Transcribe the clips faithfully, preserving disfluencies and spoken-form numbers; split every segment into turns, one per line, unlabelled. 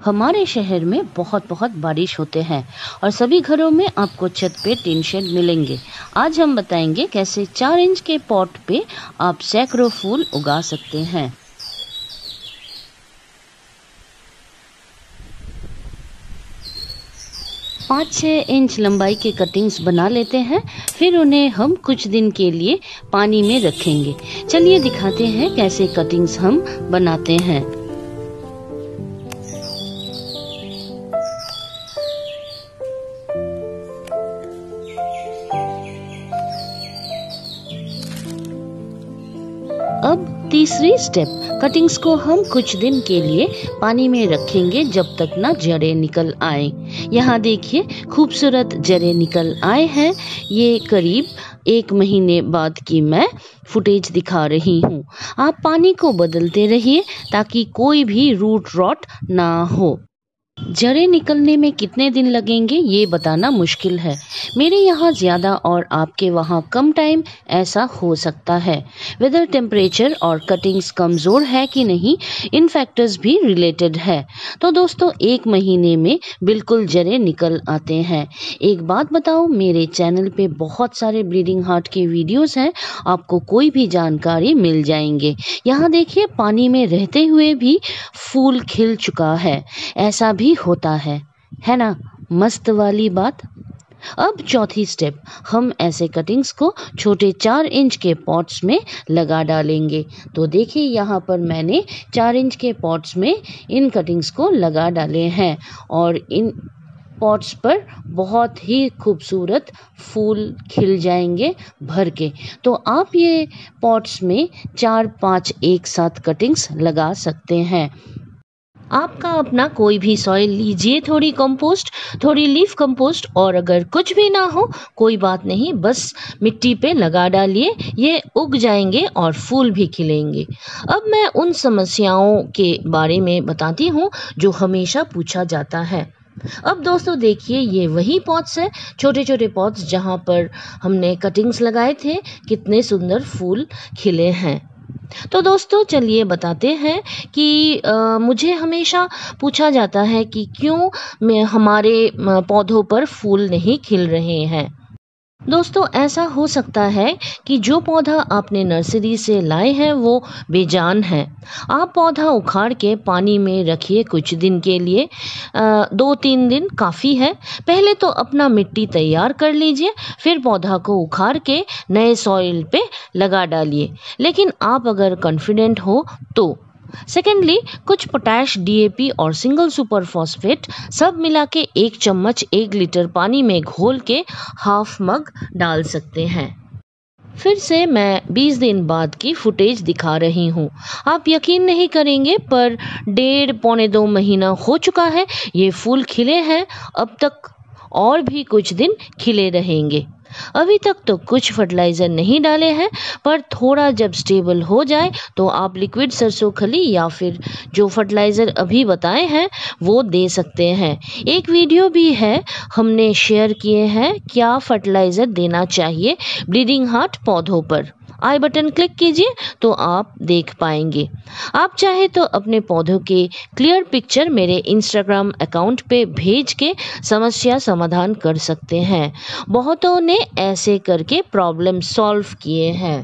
हमारे शहर में बहुत बहुत बारिश होते हैं और सभी घरों में आपको छत पे टीन शेड मिलेंगे। आज हम बताएंगे कैसे चार इंच के पॉट पे आप सैकड़ों फूल उगा सकते हैं। पाँच छः इंच लंबाई के कटिंग्स बना लेते हैं, फिर उन्हें हम कुछ दिन के लिए पानी में रखेंगे। चलिए दिखाते हैं कैसे कटिंग्स हम बनाते हैं। अब तीसरी स्टेप, कटिंग्स को हम कुछ दिन के लिए पानी में रखेंगे जब तक ना जड़ें निकल आए। यहाँ देखिए खूबसूरत जड़ें निकल आए हैं। ये करीब एक महीने बाद की मैं फुटेज दिखा रही हूँ। आप पानी को बदलते रहिए ताकि कोई भी रूट रॉट ना हो। जड़ें निकलने में कितने दिन लगेंगे ये बताना मुश्किल है। मेरे यहाँ ज़्यादा और आपके वहाँ कम टाइम ऐसा हो सकता है। वेदर, टेम्परेचर और कटिंग्स कमज़ोर है कि नहीं, इन फैक्टर्स भी रिलेटेड है। तो दोस्तों एक महीने में बिल्कुल जड़ें निकल आते हैं। एक बात बताओ, मेरे चैनल पे बहुत सारे ब्लीडिंग हार्ट के वीडियोस हैं, आपको कोई भी जानकारी मिल जाएंगे। यहाँ देखिए पानी में रहते हुए भी फूल खिल चुका है। ऐसा भी होता है है ना, मस्त वाली बात। अब चौथी स्टेप, हम ऐसे कटिंग्स को छोटे चार इंच के पॉट्स में लगा डालेंगे। तो देखिए यहाँ पर मैंने चार इंच के पॉट्स में इन कटिंग्स को लगा डाले हैं और इन पॉट्स पर बहुत ही खूबसूरत फूल खिल जाएंगे भर के। तो आप ये पॉट्स में चार पाँच एक साथ कटिंग्स लगा सकते हैं। आपका अपना कोई भी सॉइल लीजिए, थोड़ी कंपोस्ट, थोड़ी लीफ कंपोस्ट, और अगर कुछ भी ना हो कोई बात नहीं, बस मिट्टी पे लगा डालिए, ये उग जाएंगे और फूल भी खिलेंगे। अब मैं उन समस्याओं के बारे में बताती हूँ जो हमेशा पूछा जाता है। अब दोस्तों देखिए ये वही पॉट्स है, छोटे छोटे पॉट्स जहाँ पर हमने कटिंग्स लगाए थे, कितने सुंदर फूल खिले हैं। तो दोस्तों चलिए बताते हैं कि आ, मुझे हमेशा पूछा जाता है कि क्यों मैं हमारे पौधों पर फूल नहीं खिल रहे हैं। दोस्तों ऐसा हो सकता है कि जो पौधा आपने नर्सरी से लाए हैं वो बेजान है। आप पौधा उखाड़ के पानी में रखिए कुछ दिन के लिए, आ, दो तीन दिन काफ़ी है। पहले तो अपना मिट्टी तैयार कर लीजिए, फिर पौधा को उखाड़ के नए सॉइल पे लगा डालिए। लेकिन आप अगर कॉन्फिडेंट हो तो सेकेंडली, कुछ पोटैश, डीएपी और सिंगल सुपर फॉस्फेट सब मिला के एक चम्मच एक लीटर पानी में घोल के हाफ मग डाल सकते हैं। फिर से मैं बीस दिन बाद की फुटेज दिखा रही हूँ। आप यकीन नहीं करेंगे पर डेढ़ पौने दो महीना हो चुका है, ये फूल खिले हैं। अब तक और भी कुछ दिन खिले रहेंगे। अभी तक तो कुछ फर्टिलाइज़र नहीं डाले हैं, पर थोड़ा जब स्टेबल हो जाए तो आप लिक्विड सरसों खली या फिर जो फर्टिलाइज़र अभी बताए हैं वो दे सकते हैं। एक वीडियो भी है, हमने शेयर किए हैं क्या फर्टिलाइज़र देना चाहिए ब्लीडिंग हार्ट पौधों पर। आई बटन क्लिक कीजिए तो आप देख पाएंगे। आप चाहे तो अपने पौधों के क्लियर पिक्चर मेरे इंस्टाग्राम अकाउंट पे भेज के समस्या समाधान कर सकते हैं। बहुतों ने ऐसे करके प्रॉब्लम सॉल्व किए हैं।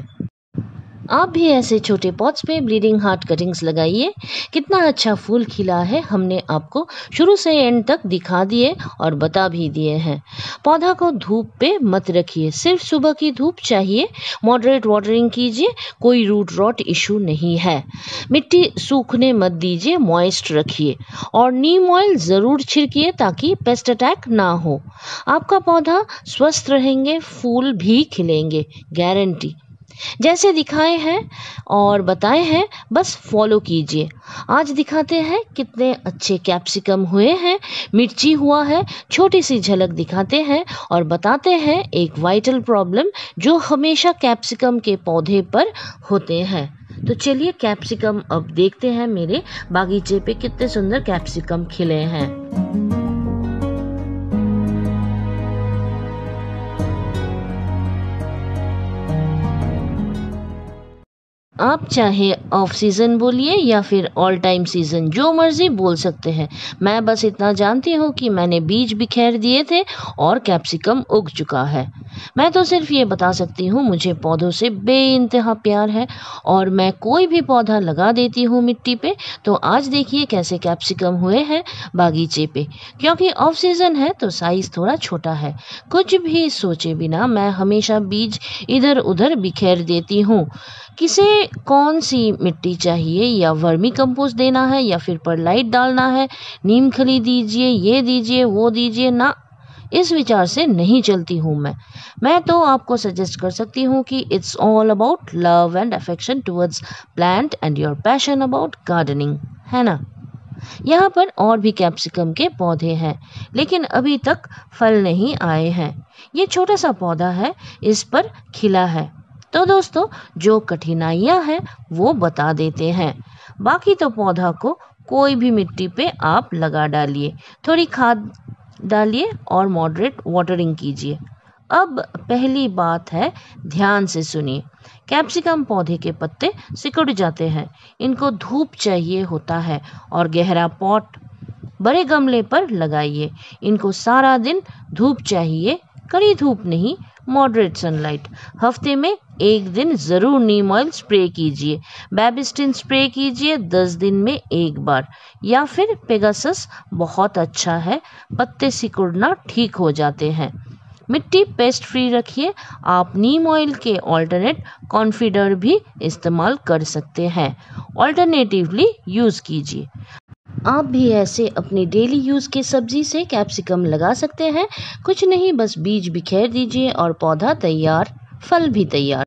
आप भी ऐसे छोटे पॉट्स पे ब्लीडिंग हार्ट कटिंग्स लगाइए। कितना अच्छा फूल खिला है, हमने आपको शुरू से एंड तक दिखा दिए और बता भी दिए हैं। पौधा को धूप पे मत रखिए, सिर्फ सुबह की धूप चाहिए। मॉडरेट वाटरिंग कीजिए, कोई रूट रॉट इशू नहीं है। मिट्टी सूखने मत दीजिए, मॉइस्ट रखिए और नीम ऑयल ज़रूर छिड़किए ताकि पेस्ट अटैक ना हो। आपका पौधा स्वस्थ रहेंगे, फूल भी खिलेंगे, गारंटी। जैसे दिखाए हैं और बताए हैं बस फॉलो कीजिए। आज दिखाते हैं कितने अच्छे कैप्सिकम हुए हैं, मिर्ची हुआ है, छोटी सी झलक दिखाते हैं और बताते हैं एक वाइटल प्रॉब्लम जो हमेशा कैप्सिकम के पौधे पर होते हैं। तो चलिए कैप्सिकम अब देखते हैं, मेरे बागीचे पे कितने सुंदर कैप्सिकम खिले हैं। आप चाहे ऑफ सीज़न बोलिए या फिर ऑल टाइम सीज़न, जो मर्ज़ी बोल सकते हैं। मैं बस इतना जानती हूँ कि मैंने बीज बिखेर दिए थे और कैप्सिकम उग चुका है। मैं तो सिर्फ ये बता सकती हूँ, मुझे पौधों से बेइंतहा प्यार है और मैं कोई भी पौधा लगा देती हूँ मिट्टी पे। तो आज देखिए कैसे कैप्सिकम हुए हैं बागीचे पे। क्योंकि ऑफ सीज़न है तो साइज़ थोड़ा छोटा है। कुछ भी सोचे बिना मैं हमेशा बीज इधर उधर बिखेर देती हूँ। किसे कौन सी मिट्टी चाहिए, या वर्मी कंपोस्ट देना है या फिर परलाइट डालना है, नीम खली दीजिए, ये दीजिए वो दीजिए, ना इस विचार से नहीं चलती हूँ मैं मैं तो आपको सजेस्ट कर सकती हूँ कि it's all about love and affection towards plant and your passion about gardening, है ना। यहाँ पर और भी कैप्सिकम के पौधे हैं, लेकिन अभी तक फल नहीं आए हैं। ये छोटा सा पौधा है, इस पर खिला है। तो दोस्तों, जो कठिनाइयाँ हैं वो बता देते हैं। बाकी तो पौधा को कोई भी मिट्टी पे आप लगा डालिए, थोड़ी खाद डालिए और मॉडरेट वाटरिंग कीजिए। अब पहली बात है, ध्यान से सुनिए। कैप्सिकम पौधे के पत्ते सिकुड़ जाते हैं, इनको धूप चाहिए होता है और गहरा पॉट बड़े गमले पर लगाइए। इनको सारा दिन धूप चाहिए, कड़ी धूप नहीं, मॉडरेट सनलाइट। हफ्ते में एक दिन ज़रूर नीम ऑयल स्प्रे कीजिए। बेबिस्टिन स्प्रे कीजिए दस दिन में एक बार, या फिर पेगासस बहुत अच्छा है, पत्ते सिकुड़ना ठीक हो जाते हैं। मिट्टी पेस्ट फ्री रखिए। आप नीम ऑयल के ऑल्टरनेट कॉन्फिडर भी इस्तेमाल कर सकते हैं। ऑल्टरनेटिवली यूज़ कीजिए। आप भी ऐसे अपनी डेली यूज़ के सब्जी से कैप्सिकम लगा सकते हैं। कुछ नहीं, बस बीज बिखेर दीजिए और पौधा तैयार, फल भी तैयार।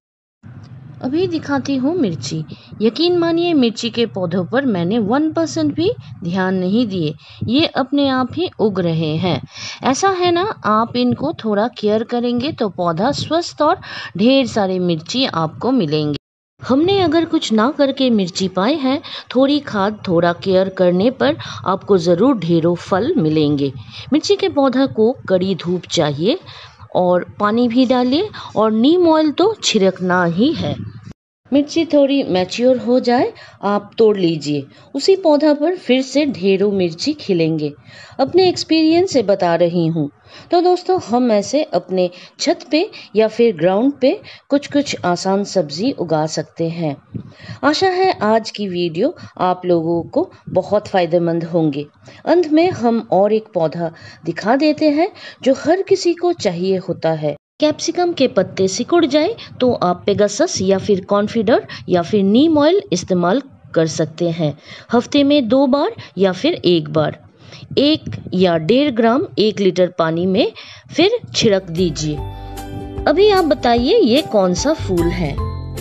अभी दिखाती हूँ मिर्ची। यकीन मानिए, मिर्ची के पौधों पर मैंने वन परसेंट भी ध्यान नहीं दिए, ये अपने आप ही उग रहे हैं। ऐसा है ना, आप इनको थोड़ा केयर करेंगे तो पौधा स्वस्थ और ढेर सारे मिर्ची आपको मिलेंगे। हमने अगर कुछ ना करके मिर्ची पाए हैं, थोड़ी खाद थोड़ा केयर करने पर आपको ज़रूर ढेरों फल मिलेंगे। मिर्ची के पौधा को कड़ी धूप चाहिए और पानी भी डालिए, और नीम ऑयल तो छिड़कना ही है। मिर्ची थोड़ी मैच्योर हो जाए, आप तोड़ लीजिए। उसी पौधा पर फिर से ढेरों मिर्ची खिलेंगे। अपने एक्सपीरियंस से बता रही हूँ। तो दोस्तों, हम ऐसे अपने छत पे या फिर ग्राउंड पे कुछ कुछ आसान सब्जी उगा सकते हैं। आशा है आज की वीडियो आप लोगों को बहुत फायदेमंद होंगे। अंत में हम और एक पौधा दिखा देते हैं जो हर किसी को चाहिए होता है। कैप्सिकम के पत्ते सिकुड़ जाए तो आप पेगासस या फिर कॉन्फिडर या फिर नीम ऑयल इस्तेमाल कर सकते हैं। हफ्ते में दो बार या फिर एक बार, एक या डेढ़ ग्राम एक लीटर पानी में फिर छिड़क दीजिए। अभी आप बताइए, ये कौन सा फूल है?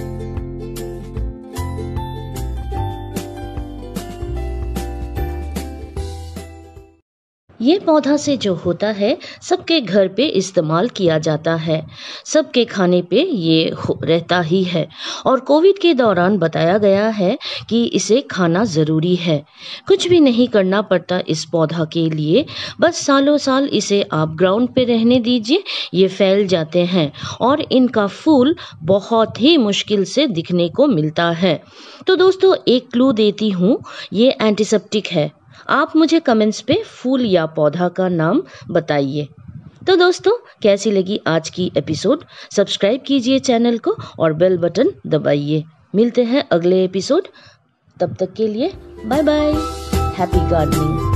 ये पौधा से जो होता है सबके घर पे इस्तेमाल किया जाता है, सबके खाने पे ये रहता ही है। और कोविड के दौरान बताया गया है कि इसे खाना ज़रूरी है। कुछ भी नहीं करना पड़ता इस पौधा के लिए, बस सालों साल इसे आप ग्राउंड पे रहने दीजिए, ये फैल जाते हैं और इनका फूल बहुत ही मुश्किल से दिखने को मिलता है। तो दोस्तों, एक क्लू देती हूँ, ये एंटीसेप्टिक है। आप मुझे कमेंट्स पे फूल या पौधा का नाम बताइए। तो दोस्तों, कैसी लगी आज की एपिसोड? सब्सक्राइब कीजिए चैनल को और बेल बटन दबाइए। मिलते हैं अगले एपिसोड, तब तक के लिए बाय बाय। Happy gardening.